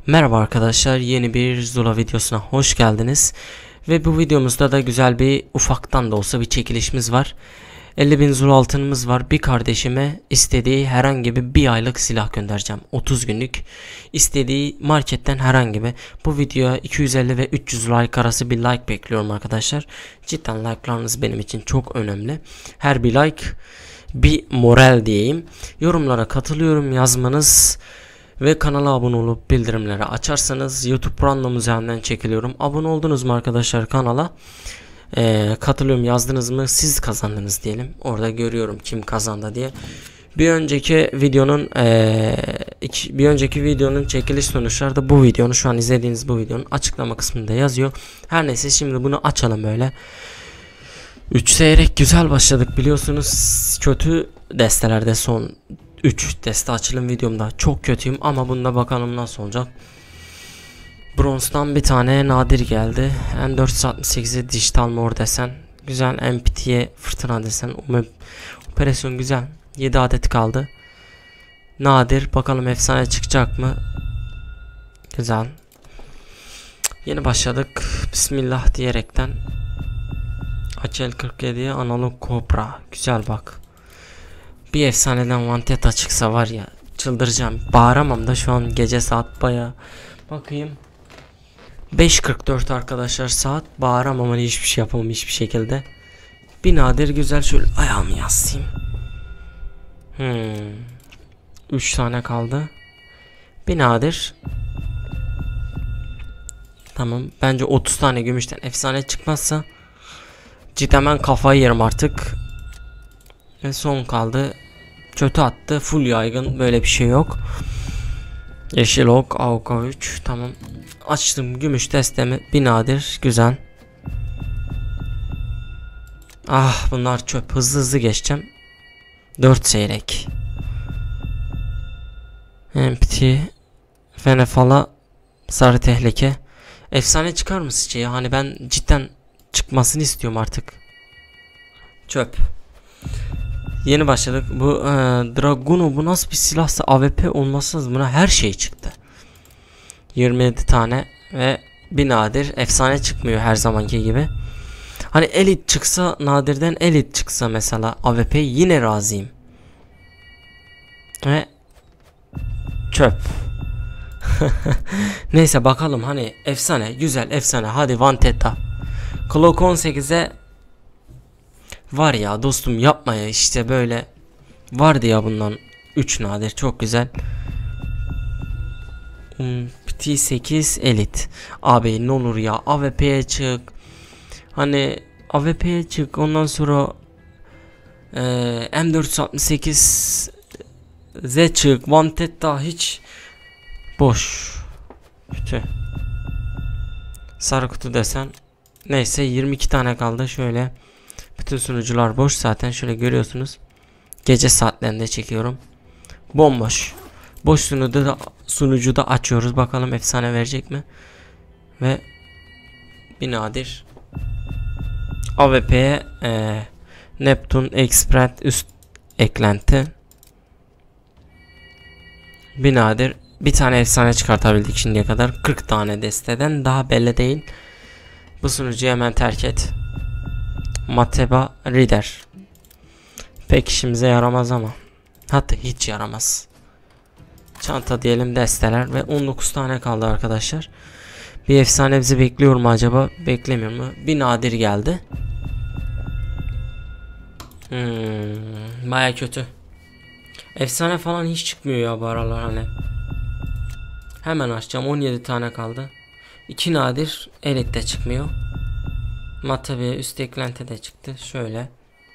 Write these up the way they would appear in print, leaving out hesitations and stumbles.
Merhaba arkadaşlar, yeni bir Zula videosuna hoş geldiniz. Ve bu videomuzda da güzel bir ufaktan da olsa bir çekilişimiz var. 50.000 Zula altınımız var. Bir kardeşime istediği herhangi bir aylık silah göndereceğim. 30 günlük istediği marketten herhangi bir. Bu videoya 250 ve 300 like arası bir like bekliyorum arkadaşlar. Cidden like'larınız benim için çok önemli. Her bir like bir moral diyeyim. Yorumlara katılıyorum yazmanız ve kanala abone olup bildirimleri açarsanız YouTube random üzerinden çekiliyorum. Abone oldunuz mu arkadaşlar kanala? Katılıyorum yazdınız mı? Siz kazandınız diyelim. Orada görüyorum kim kazandı diye. Bir önceki videonun çekiliş sonuçları da bu videonun, şu an izlediğiniz bu videonun açıklama kısmında yazıyor. Her neyse, şimdi bunu açalım böyle. 3 seyrek güzel başladık, biliyorsunuz. Kötü destelerde son 3 deste açılım videomda çok kötüyüm ama bunda bakalım nasıl olacak. Bronzdan bir tane nadir geldi. M468'e dijital mor desen. Güzel. MPT'ye fırtına desen. Operasyon güzel. 7 adet kaldı. Nadir. Bakalım efsane çıkacak mı? Güzel. Yeni başladık. Bismillah diyerekten. Açel 47'ye analog Cobra. Güzel bak. Bir efsaneden Vanteta çıksa var ya, çıldıracağım. Bağıramam da şu an, gece saat baya. Bakayım. 5:44 arkadaşlar saat. Bağıramam, hani hiçbir şey yapamam hiçbir şekilde. Bir nadir güzel, şöyle ayağımı yaslayayım. 3 tane kaldı. Bir nadir. Tamam, bence 30 tane gümüşten efsane çıkmazsa cidden ben kafayı yerim artık. Ve son kaldı. Kötü attı. Full yaygın. Böyle bir şey yok. Yeşil ok. AUK 3. Tamam. Açtım gümüş destemi. Bir nadir. Güzel. Ah, bunlar çöp. Hızlı hızlı geçeceğim. 4 seyrek. Empty. Fenefala. Sarı tehlike. Efsane çıkar mı sizce ya? Hani ben cidden çıkmasını istiyorum artık. Çöp. Yeni başladık. Bu Dragunov, bu nasıl bir silahsa AWP olması lazım. Buna her şey çıktı. 27 tane ve bir nadir. Efsane çıkmıyor her zamanki gibi. Hani elit çıksa, nadirden elit çıksa mesela AWP, yine razıyım. Ve çöp. Neyse bakalım, hani efsane, güzel efsane. Hadi Vanteta. Glock 18'e var ya dostum, yapma ya, işte böyle vardı ya bundan 3 nadir, çok güzel. T8 elit. Abi ne olur ya, AWP'ye çık. Hani AWP'ye çık, ondan sonra M468 Z çık. Vantetta hiç boş. Kötü. Sarı kutu desen. Neyse, 22 tane kaldı şöyle. Bütün sunucular boş zaten, şöyle görüyorsunuz. Gece saatlerinde çekiyorum. Bomboş. Boş sunucuda açıyoruz. Bakalım efsane verecek mi? Ve bir nadir. AWP'ye Neptune Expert üst eklenti. Bir nadir. Bir tane efsane çıkartabildik şimdiye kadar. 40 tane desteden daha belli değil. Bu sunucuyu hemen terk et. Mateba Reader. Pek işimize yaramaz ama. Hatta hiç yaramaz. Çanta diyelim, desteler ve 19 tane kaldı arkadaşlar. Bir efsane bizi bekliyor mu acaba? Beklemiyor mu? Bir nadir geldi. Baya kötü. Efsane falan hiç çıkmıyor ya bu aralar hani. Hemen açacağım. 17 tane kaldı. 2 nadir elit de çıkmıyor. Matebe üst eklenti de çıktı. Şöyle.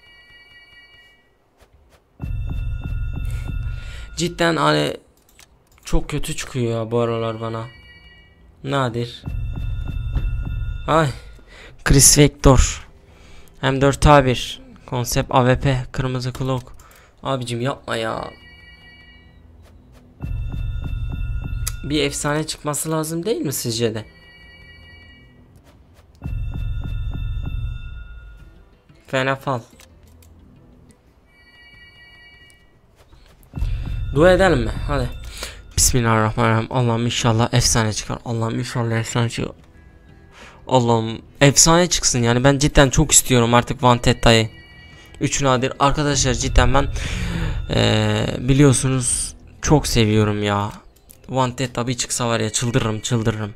Cidden hani çok kötü çıkıyor ya bu aralar bana. Nadir. Ay. Chris Vector. M4A1. Konsept AWP. Kırmızı Glock. Abicim yapma ya. Bir efsane çıkması lazım değil mi sizce de? Fenafal. Dua edelim mi? Hadi. Bismillahirrahmanirrahim. Allah'ım inşallah efsane çıkar. Allah'ım inşallah efsane çıkar. Allah'ım efsane çıksın yani, ben cidden çok istiyorum artık Vantetta'yı. 3 nadir arkadaşlar, cidden ben biliyorsunuz çok seviyorum ya. Vantetta bir çıksa var ya, çıldırırım.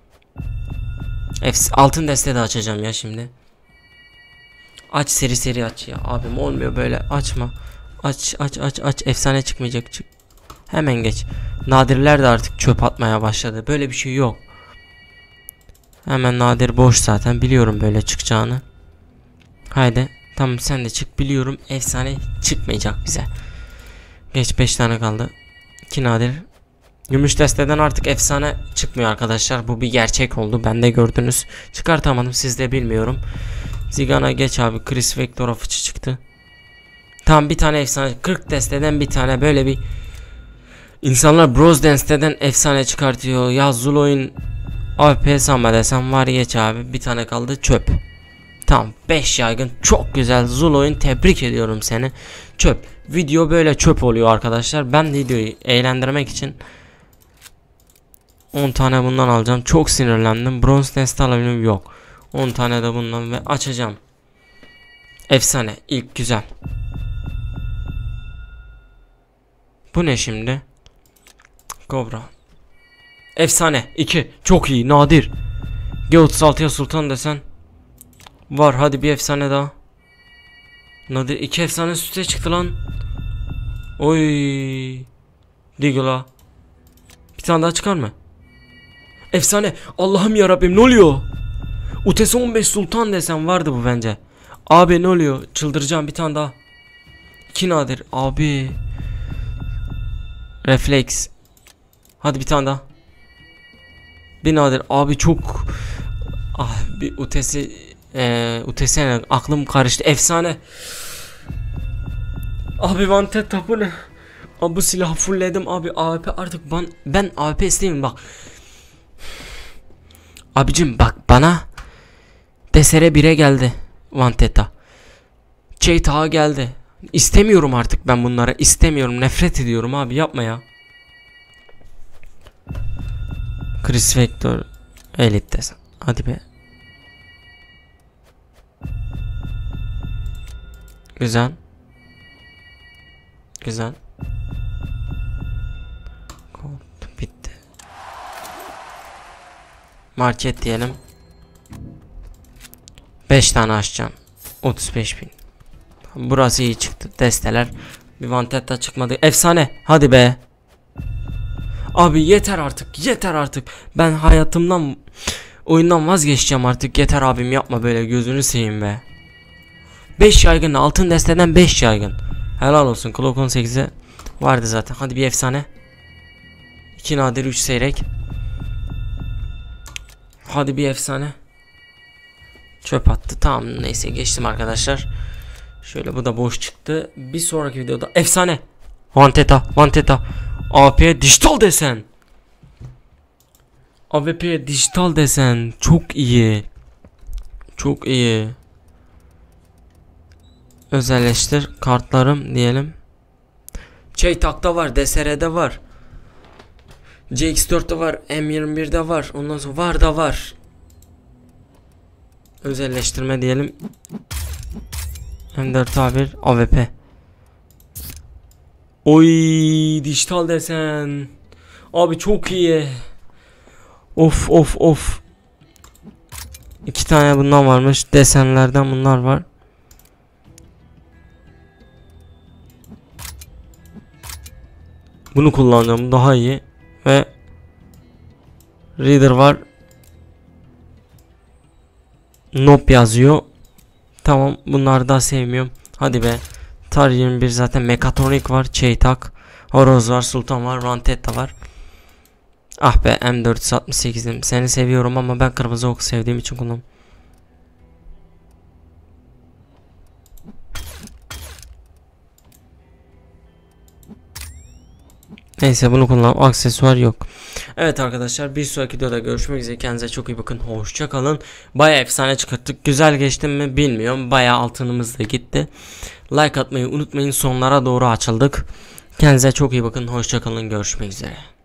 Altın deste de açacağım ya şimdi. Aç, seri aç ya abim, olmuyor böyle, açma. Aç efsane çıkmayacak, çık. Hemen geç. Nadirler de artık çöp atmaya başladı. Böyle bir şey yok. Hemen nadir boş, zaten biliyorum böyle çıkacağını. Haydi tamam, sen de çık, biliyorum efsane çıkmayacak bize. Geç, 5 tane kaldı. 2 nadir. Gümüş desteden artık efsane çıkmıyor arkadaşlar. Bu bir gerçek oldu. Ben de gördünüz. Çıkartamadım, siz de bilmiyorum. Zigana geç abi. Chris Vector'a fıçı çıktı. Tam bir tane efsane. 40 desteden bir tane böyle bir. İnsanlar Bros Dance'den efsane çıkartıyor. Ya Zulo'yun AWP sanma desem var, geç abi. Bir tane kaldı, çöp. Tamam, 5 yaygın, çok güzel Zulo'yun, tebrik ediyorum seni. Çöp. Video böyle çöp oluyor arkadaşlar. Ben videoyu eğlendirmek için 10 tane bundan alacağım. Çok sinirlendim. Bronze Nest alabilirim, yok. 10 tane de bundan ve açacağım. Efsane ilk, güzel. Bu ne şimdi? Kobra. Efsane 2, çok iyi, nadir. G36'ya sultan desen var, hadi bir efsane daha. Nadir 2 efsane üstüne çıktı lan. Oy. Digla. Bir tane daha çıkar mı? Efsane. Allah'ım ya Rabbim, ne oluyor? UTS 15 sultan desem vardı bu bence. Abi ne oluyor? Çıldıracağım, bir tane daha. 2 nadir abi. Refleks. Hadi bir tane daha. Bir nadir abi, çok. Ah, bir UTS aklım karıştı. Efsane. Abi Vantetta bu ne? Abi bu silahı fullledim abi. AWP artık ben AWP isteyeyim bak. Abicim bak, bana DSR 1'e geldi Vantetta. Çeytağa geldi. İstemiyorum artık ben bunlara. İstemiyorum. Nefret ediyorum abi, yapma ya. Chris Vector Elite desen. Hadi be. Güzel. Güzel. Bitti. Market diyelim. 5 tane açacağım. 35.000. Burası iyi çıktı. Desteler. Bir Vantetta çıkmadı. Efsane. Hadi be. Abi yeter artık. Yeter artık. Ben hayatımdan, oyundan vazgeçeceğim artık. Yeter abim, yapma böyle, gözünü seveyim be. 5 yaygın, altın desteden 5 yaygın. Helal olsun. Clock 18'e vardı zaten. Hadi bir efsane. 2 nadir, 3 seyrek. Hadi bir efsane. Çöp attı. Tamam, neyse geçtim arkadaşlar. Şöyle, bu da boş çıktı. Bir sonraki videoda efsane. Vantetta. AWP dijital desen. AWP dijital desen. Çok iyi. Çok iyi. Özelleştir kartlarım diyelim. Çeytak'ta var, DSR'de var, CX4'te var, M21'de var, ondan sonra var. Özelleştirme diyelim. M4A1 AWP. Oy, dijital desen. Abi çok iyi. Of. 2 tane bundan varmış. Desenlerden bunlar var. Bunu kullanacağım, daha iyi. Ve Reader var. Nope yazıyor. Tamam, bunları da sevmiyorum. Hadi be. Tar 21 zaten, mekatronik var, Çeytak, Horoz var, Sultan var, Vantetta var. Ah be, M468'im. Seni seviyorum ama ben kırmızı ok sevdiğim için kullanıyorum. Neyse, bunu kullanalım. Aksesuar yok. Evet arkadaşlar, bir sonraki videoda görüşmek üzere. Kendinize çok iyi bakın. Hoşça kalın. Baya efsane çıkarttık. Güzel geçtim mi bilmiyorum. Baya altınımız da gitti. Like atmayı unutmayın. Sonlara doğru açıldık. Kendinize çok iyi bakın. Hoşça kalın. Görüşmek üzere.